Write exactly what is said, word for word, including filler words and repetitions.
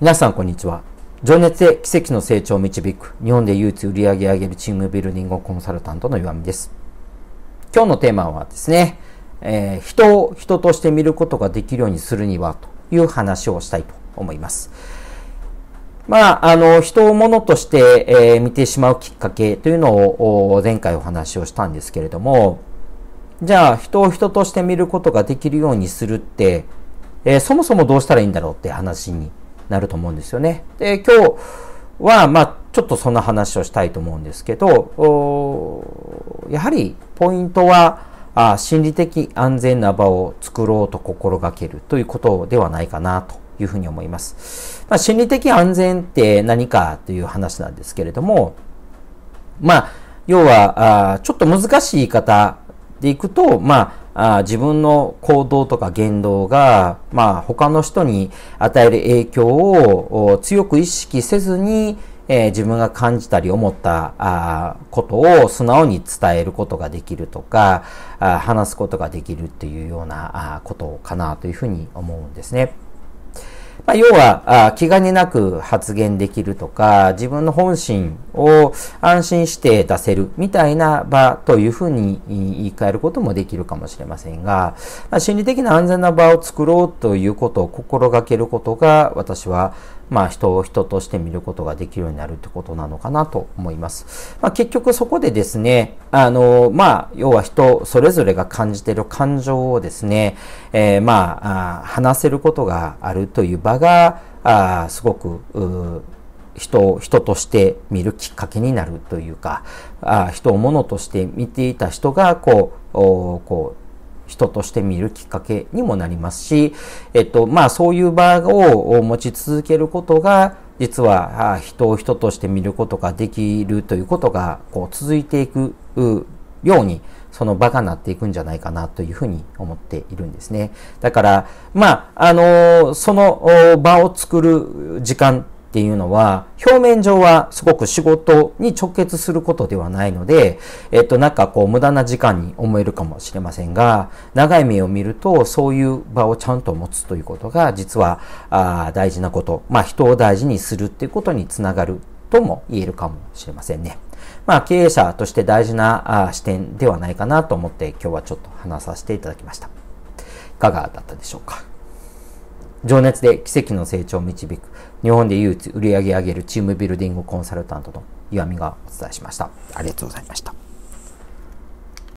皆さんこんにちは。情熱で奇跡の成長を導く日本で唯一売り上げ上げるチームビルディングコンサルタントの岩見です。今日のテーマはですね、えー、人を人として見ることができるようにするにはという話をしたいと思います。まあ、あの、人を物として、えー、見てしまうきっかけというのを前回お話をしたんですけれども、じゃあ人を人として見ることができるようにするって、えー、そもそもどうしたらいいんだろうって話になると思うんですよね。で、今日は、まあ、ちょっとそんな話をしたいと思うんですけど、やはりポイントは、あ心理的安全な場を作ろうと心がけるということではないかなというふうに思います。まあ、心理的安全って何かという話なんですけれども、まあ、要は、あちょっと難しい言い方でいくと、まあ、あ自分の行動とか言動が、まあ、他の人に与える影響を強く意識せずに、えー、自分が感じたり思ったあことを素直に伝えることができるとか、あ話すことができるっていうようなあことかなというふうに思うんですね。まあ、要は気兼ねなく発言できるとか、自分の本心を安心して出せるみたいな場というふうに言い換えることもできるかもしれませんが、まあ、心理的な安全な場を作ろうということを心がけることが、私はまあ人を人として見ることができるようになるということなのかなと思います。まあ、結局そこでですね、あの、まあ、要は人それぞれが感じている感情をですね、えー、まあ、話せることがあるという場が、あすごく、人を人として見るきっかけになるというか、あ人を物として見ていた人が、こう、こう、人として見るきっかけにもなりますし、えっと、まあそういう場を持ち続けることが、実は人を人として見ることができるということが、こう続いていくように、その場がなっていくんじゃないかなというふうに思っているんですね。だから、まあ、あの、その場を作る時間っていうのは、表面上はすごく仕事に直結することではないので、えっと、なんかこう無駄な時間に思えるかもしれませんが、長い目を見ると、そういう場をちゃんと持つということが、実はあ大事なこと、まあ人を大事にするっていうことにつながるとも言えるかもしれませんね。まあ経営者として大事なあ視点ではないかなと思って、今日はちょっと話させていただきました。いかがだったでしょうか。情熱で奇跡の成長を導く日本で唯一売り上げ上げるチームビルディングコンサルタントの岩見がお伝えしました。ありがとうございました。